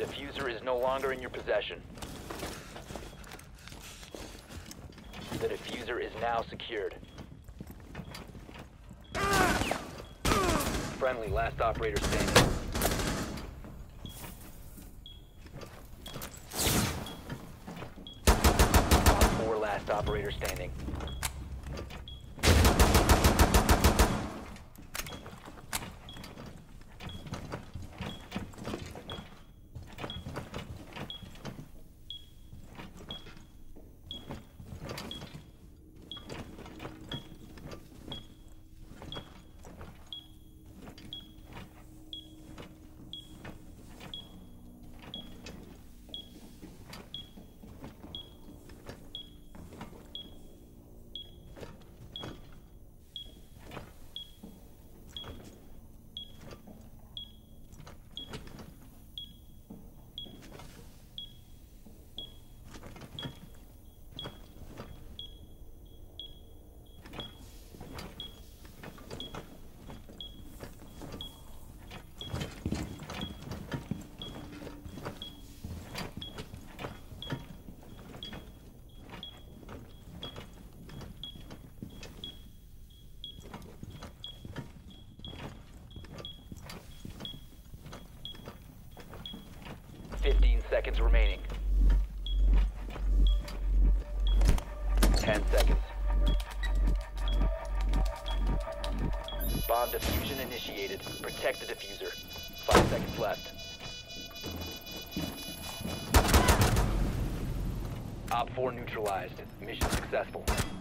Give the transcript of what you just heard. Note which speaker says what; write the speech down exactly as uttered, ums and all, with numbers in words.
Speaker 1: diffuser is no longer in your possession. The diffuser is now secured. Friendly, last operator standing. Four, last operator standing. Fifteen seconds remaining. Ten seconds. Bomb diffusion initiated. Protect the diffuser. Five seconds left. Op four neutralized. Mission successful.